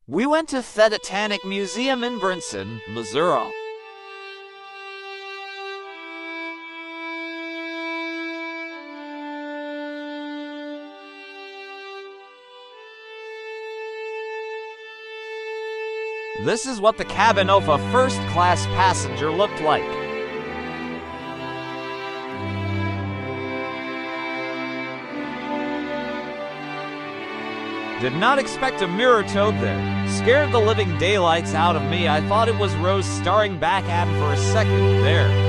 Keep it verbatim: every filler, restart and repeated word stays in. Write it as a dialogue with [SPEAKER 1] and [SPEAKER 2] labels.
[SPEAKER 1] We went to the Titanic Museum in Branson, Missouri. This is what the cabin of a first-class passenger looked like. Did not expect a mirror toad there. Scared the living daylights out of me. I thought it was Rose staring back at him for a second there.